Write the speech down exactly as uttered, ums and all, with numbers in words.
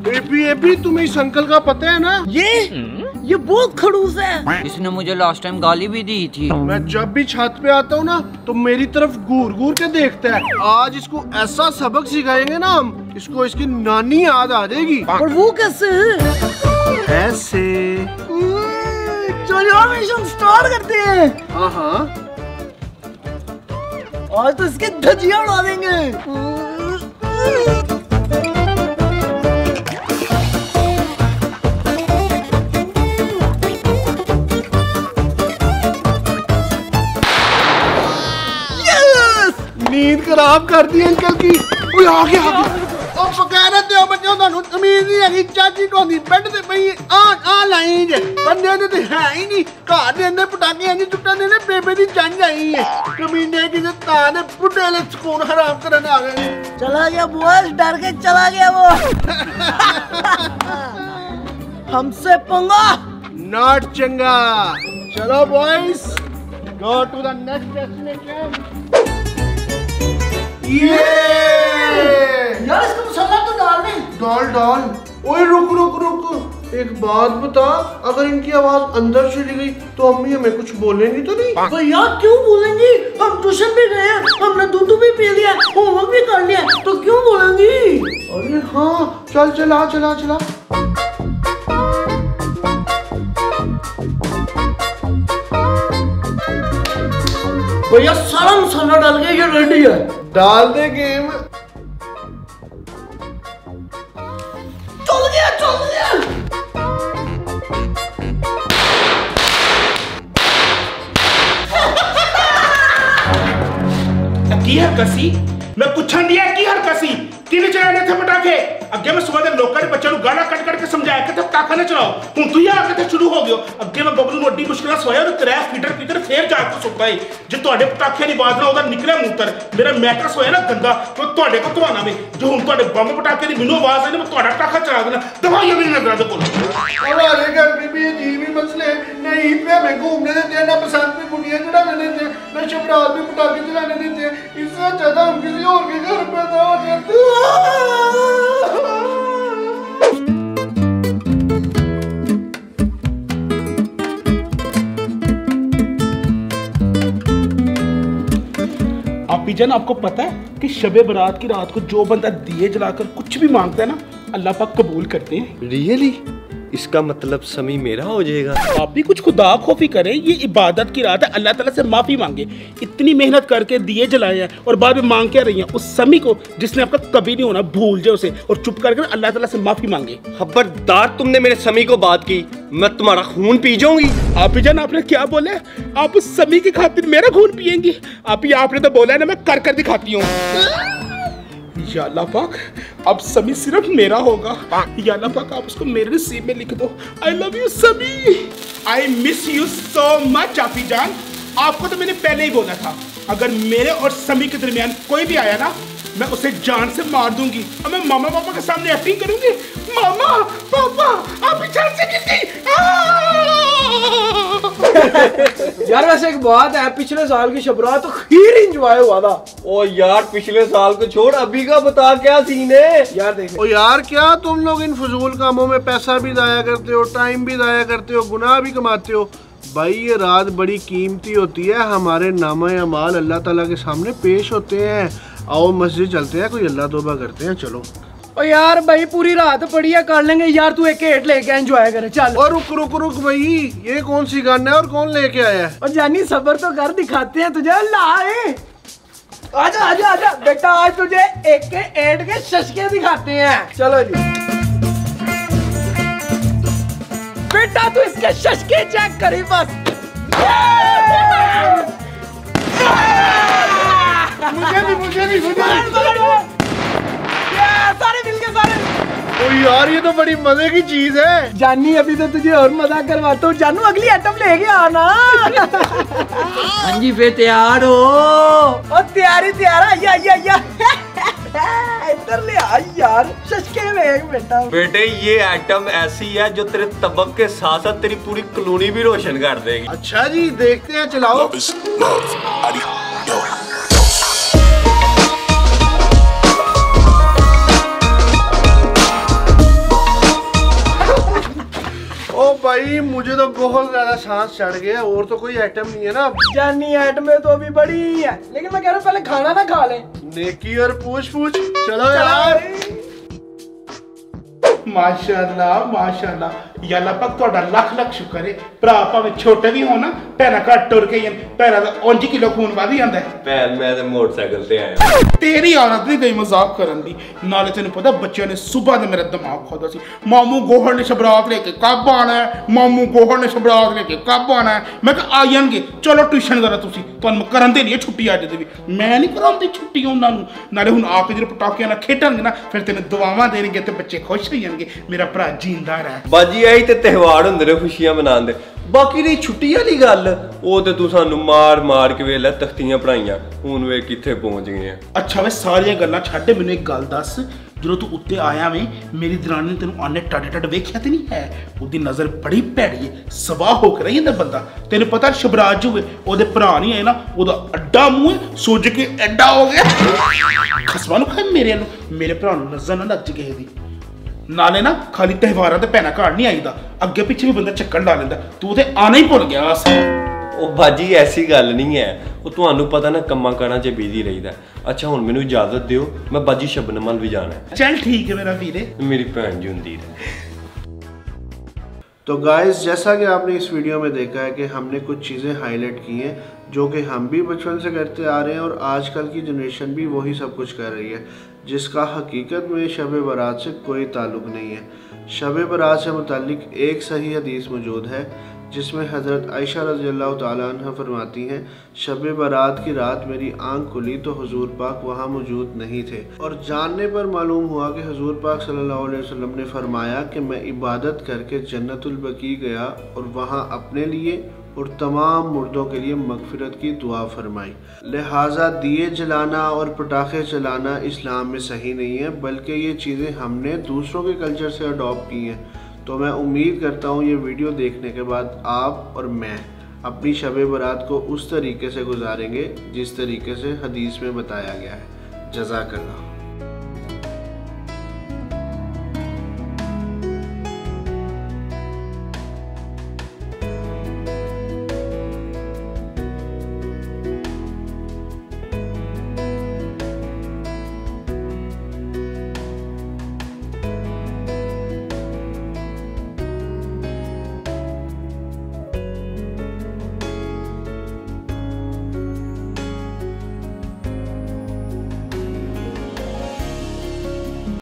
AP AP तुम्हें इस uncle का पता है ना? ये ये बहुत खड़ूस है। इसने मुझे लास्ट टाइम गाली भी दी थी। मैं जब भी छत पे आता हूँ ना तो मेरी तरफ घूर घूर के देखता है। आज इसको ऐसा सबक सिखाएंगे ना हम, इसको इसकी नानी याद आ जाएगी। और वो कैसे है? ऐसे। चलो मिशन स्टार्ट करते हैं। हाँ हाँ, आज तो इसके धजिया उड़ा देंगे। नींद खराब कर दी अंकल की। ओए आ गया आ गया। ओ बगैर ते बच्चों ਤੁਹਾਨੂੰ ਤਮੀਜ਼ ਨਹੀਂ ਹੈਗੀ। ਚਾਚੀ ਢੋਂਦੀ ਬੈੱਡ ਤੇ ਪਈ ਆ ਆ ਲਾਈਨ ਜੇ ਬੰਦੇ ਦੇ ਤੇ ਹੈ ਹੀ ਨਹੀਂ। ਘਰ ਦੇ ਅੰਦਰ ਪਟਾਕੇ ਇੰਜ ਟੁੱਟਣ ਦੇ ਨੇ, ਬੇਬੇ ਦੀ ਜੰਜ ਆਈ ਹੈ। ਕਮੀਨੇ ਕਿਸੇ ਤਾਂ ਦੇ ਬੁੱਢੇ ਵਾਲੇ ਸਕੂਨ ਹਰਾਮ ਕਰਨ ਆ ਗਏ। चला गया बॉस, डर के चला गया वो। हमसे पंगा नॉट चंगा। चलो boys, go to the next destination. ये यार इसका मसाला तो डाल दे। डाल डाल। ओए रुक रुक रुक, एक बात बता, अगर इनकी आवाज अंदर चली गई तो अम्मी हमें कुछ बोलेंगी तो नहीं? भैया क्यों बोलेंगी? हम ट्यूशन भी गए हैं, हमने दूध भी पी लिया, होमवर्क भी कर लिया, तो क्यों बोलेंगी? अरे हाँ, चल चला चला चला। भैया सारा मसाला डाल के ये रेडी है। डाल दे गेम। चल गया चल गया। की हरकसी मैं पुछन दिया की हरकसी किने चलाने थे पटाखे। अगे मैं सुबह दे लोकां दे बच्चों नु गाना कट कट के समझाया कि पटाखा ना चलाओ। हुन तू या आके ते शुरू हो गयो। अगे मैं बबलू मोटी मुश्किल सोया और क्रैश फीटर फीटर फेर जा के सुता है। जे तोड़े पटाखे दी आवाज ना ओदा निकले मूत्र मेरा मैट्रेस होया ना गंदा तो तोड़े को धवाना में। जो हुन तोड़े बम पटाखे दी मेनू आवाज आई ना मैं तोड़ा पटाखा चला देना। दवाई भी नहीं लगा दे बोल। हमारे घर में भी अजीब ही मसले नहीं पे हमें घूमने देते हैं, ना बसंत में गुड़िया चढ़ाने देते हैं, ना शिवरात में पटाखे चलाने देते हैं। इससे ज्यादा हम किसी और के घर पैदा हो जाते हैं। आपी जान, आपको पता है कि शबे बारात की रात को जो बंदा दिए जलाकर कुछ भी मांगता है ना, अल्लाह पाक कबूल करते हैं। रियली? इसका मतलब समी मेरा हो जाएगा। आप भी कुछ खुदा खौफी करें, ये इबादत की रात है, अल्लाह ताला से माफी मांगे। इतनी मेहनत करके दिए जलाए हैं और बाद में मांग क्या रही हैं उस समी को जिसने आपका कभी नहीं होना, भूल जाए उसे और चुप करके अल्लाह ताला से माफी मांगे। खबरदार, तुमने मेरे समी को बात की, मैं तुम्हारा खून पी जाऊंगी। आप ही जान, आपने क्या बोला? आप उस समी की खातिर मेरा खून पियेंगी? आप ही आपने तो बोला है ना मैं कर कर दिखाती हूँ। या अल्लाह पाक, अब समी सिर्फ मेरा होगा। या अल्लाह पाक, आप उसको मेरे नसीब में लिख दो। आई love you Sami, I miss you so much. आपी जान, आपको तो मैंने पहले ही बोला था, अगर मेरे और समी के दरमियान कोई भी आया ना, मैं उसे जान से मार दूंगी और मैं मामा पापा के सामने एक्टिंग करूंगी। मामा पापा आप जान से गिर गई। यार वैसे एक बात है, पिछले साल की शबरात तो खीर एंजॉय हुआ था। ओ यार, पिछले साल को छोड़, अभी का बता क्या सीन है। यार देख, ओ यार, क्या तुम लोग इन फजूल कामों में पैसा भी जाया करते हो, टाइम भी जाया करते हो, गुनाह भी कमाते हो। भाई ये रात बड़ी कीमती होती है, हमारे नामा अमाल अल्लाह ताला के सामने पेश होते हैं। आओ मस्जिद चलते हैं, कोई अल्लाह तौबा करते हैं। चलो। ओ यार भाई, पूरी रात बढ़िया कर लेंगे यार, तू एक हेट लेके एंजॉय करे चल। और रुक रुक रुक भाई, ये कौन सी गन है और कौन लेके आया है? और जानी सबर तो कर, दिखाते हैं तुझे। लाए आजा आजा आजा बेटा, आज तुझे एक के एट के शशके दिखाते हैं। चलो जी बेटा, तू इसके शशके चेक करी बस। मुझे भी मुझे भी मुझे भी। सारे मिलके सारे। ओ यार, ये तो बड़ी मजे की चीज है। जानी, अभी तो तुझे और मजा करवाता हूँ। जानू, अगली आइटम लेके आना। हाँ जी, फिर तैयार हो? और तैयारी तैयार। आया आया आया इधर ले आ यार, शशके में एक बेटा। बेटे, ये आइटम ऐसी है जो तेरे तबक के साथ साथ तेरी पूरी कॉलोनी भी रोशन कर देगी। अच्छा जी, देखते हैं, चलाओ। भाई मुझे तो बहुत ज्यादा सांस चढ़ गया, और तो कोई आइटम नहीं है ना? जानी आइटम तो अभी बड़ी ही है, लेकिन मैं कह रहा हूँ पहले खाना ना खा लें। नेकी और पूछ पूछ। चलो यार। माशाअल्लाह माशाअल्लाह, या अल्लाह पाक ਤੁਹਾਡਾ ਲੱਖ ਲੱਖ ਸ਼ੁਕਰ ਹੈ। ਭਰਾ ਭਾਵੇਂ ਛੋਟੇ ਵੀ ਹੋਣ ਨਾ, ਭੈਣਾਂ ਘੱਟ ਟੁਰ ਕੇ ਜਾਂ ਭੈਣਾਂ ਦਾ ਪੰਜ ਕਿਲੋ ਖੂਨ ਵਧ ਜਾਂਦਾ ਹੈ। ਭੈਣ ਮੈਂ ਤੇ ਮੋਟਰਸਾਈਕਲ ਤੇ ਆਇਆ। ਤੇਰੀ ਔਰਤ ਨਹੀਂ ਗਈ ਮਜ਼ਾਕ ਕਰਨ ਦੀ। ਨਾਲੇ ਤੈਨੂੰ ਪਤਾ ਬੱਚਿਆਂ ਨੇ ਸਵੇਰ ਦੇ ਮੇਰਾ ਦਿਮਾਗ ਖਾਦਾ ਸੀ, ਮਾਮੂ ਗੋਹਰ ਨੇ ਸ਼ਬਰਾਤ ਲੈ ਕੇ ਕਬ ਆਣਾ ਹੈ, ਮਾਮੂ ਗੋਹਰ ਨੇ ਸ਼ਬਰਾਤ ਲੈ ਕੇ ਕਬ ਆਣਾ ਹੈ। ਮੈਂ ਕਿਹਾ ਆ ਜਾਣਗੇ, ਚਲੋ ਟਿਊਸ਼ਨ ਕਰਾ ਤੁਸੀਂ, ਤੁਹਾਨੂੰ ਕਰਨ ਦੇ ਨਹੀਂ ਛੁੱਟੀ ਅੱਜ ਦੀ ਵੀ। ਮੈਂ ਨਹੀਂ ਕਰਾਉਂਦੀ ਛੁੱਟੀ ਉਹਨਾਂ ਨੂੰ। ਨਾਲੇ ਹੁਣ ਆ ਕੇ ਜਦੋਂ ਪਟਾਕਿਆਂ ਨਾਲ ਖੇਡਣਗੇ ਨਾ, ਫਿਰ ਤੈਨੂੰ ਦੁਆਵਾਂ ਦੇਣਗੇ ਤੇ ਬੱਚੇ ਖੁਸ਼ ਹੋ ਜਾਣਗੇ। ਮੇਰਾ ਭਰਾ ਜਿੰਦਾ ਰਹਿ। ਬਾਜੀ ਆਈ ਤੇ ਤਿਉਹਾਰ ਹੁੰਦੇ ਨੇ ਖੁਸ਼ੀਆਂ ਮਨਾਉਣ ਦੇ। ਬਾਕੀ ਦੀ ਛੁੱਟੀ ਵਾਲੀ ਗੱਲ, ਉਹ ਤੇ ਤੂੰ ਸਾਨੂੰ ਮਾਰ ਮਾਰ ਕੇ ਵੇਖ ਲੈ ਤਖਤੀਆਂ ਪੜਾਈਆਂ, ਹੁਣ ਵੇ ਕਿੱਥੇ ਪਹੁੰਚ ਗਏ ਆ। ਅੱਛਾ ਵੇ ਸਾਰੀਆਂ ਗੱਲਾਂ ਛੱਡ, ਮੈਨੂੰ ਇੱਕ ਗੱਲ ਦੱਸ, ਜਦੋਂ ਤੂੰ ਉੱਤੇ ਆਇਆ ਵੇਂ ਮੇਰੀ ਦਰਾਣੀ ਨੇ ਤੈਨੂੰ ਆਨੇ ਟੱਡ ਟੱਡ ਵੇਖਿਆ ਤੇ ਨਹੀਂ ਹੈ? ਉਹਦੀ ਨਜ਼ਰ ਬੜੀ ਭੈੜੀ ਹੈ, ਸਵਾਹ ਹੋ ਕੇ ਰਹੀ ਜਾਂਦਾ ਬੰਦਾ। ਤੈਨੂੰ ਪਤਾ ਸ਼ਬਰਾਜ ਹੋਵੇ ਉਹਦੇ ਭਰਾ ਨਹੀਂ ਆਏ ਨਾ, ਉਹਦਾ ਅੱਡਾ ਮੂੰਹ ਸੁੱਜ ਕੇ ਐਡਾ ਹੋ ਗਿਆ। ਖਸਮਾਂ ਨੂੰ ਖਾਏ ਮੇਰੇ ਨੂੰ, ਮੇਰੇ ਭਰਾ ਨੂੰ ਨਜ਼ਰ ਨਾ ਲੱਗ ਕਿਸੇ ਦੀ। ਨਾਲੇ ਨਾ ਖਾਲੀ ਤਿਉਹਾਰਾਂ ਤੇ ਭੈਣਾਂ ਘਰ ਨਹੀਂ ਆਈਦਾ, ਅੱਗੇ ਪਿੱਛੇ ਵੀ ਬੰਦਾ ਚੱਕਣ ਲਾ ਲੈਂਦਾ। ਤੂੰ ਤੇ ਆਣਾ ਹੀ ਭੁੱਲ ਗਿਆ ਸੀ। ਉਹ ਬਾਜੀ ਐਸੀ ਗੱਲ ਨਹੀਂ ਹੈ, ਉਹ ਤੁਹਾਨੂੰ ਪਤਾ ਨਾ ਕੰਮਾਂ ਕਾਰਾਂ 'ਚ ਬਿਜ਼ੀ ਰਹੀਦਾ। ਅੱਛਾ ਹੁਣ ਮੈਨੂੰ ਇਜਾਜ਼ਤ ਦਿਓ, ਮੈਂ ਬਾਜੀ ਸ਼ਬਨਮ ਵੱਲ ਵੀ ਜਾਣਾ ਹੈ। चल ठीक है मेरा वीरे। मेरी भैन जी हुंदी रहे। तो गाइस जैसा कि आपने इस वीडियो में देखा है कि हमने कुछ चीज़ें हाईलाइट की हैं जो कि हम भी बचपन से करते आ रहे हैं और आजकल की जनरेशन भी वही सब कुछ कर रही है, जिसका हकीकत में शब बारात से कोई ताल्लुक़ नहीं है। शब बारात से मुताल्लिक एक सही हदीस मौजूद है जिसमें हज़रत आयशा रज़ी अल्लाह ताला अन्हा फरमाती हैं, शब बारात की रात मेरी आंख खुली तो हुजूर पाक वहाँ मौजूद नहीं थे, और जानने पर मालूम हुआ कि हुजूर पाक सल्लल्लाहु अलैहि वसल्लम ने फरमाया कि मैं इबादत करके जन्नतुल बकी गया और वहाँ अपने लिए और तमाम मुर्दों के लिए मगफिरत की दुआ फरमाई। लिहाजा दिए जलाना और पटाखे चलाना इस्लाम में सही नहीं है, बल्कि ये चीज़ें हमने दूसरों के कल्चर से अडॉप्ट की हैं। तो मैं उम्मीद करता हूँ ये वीडियो देखने के बाद आप और मैं अपनी शब बारात को उस तरीके से गुजारेंगे जिस तरीके से हदीस में बताया गया है। जज़ाकल्लाह।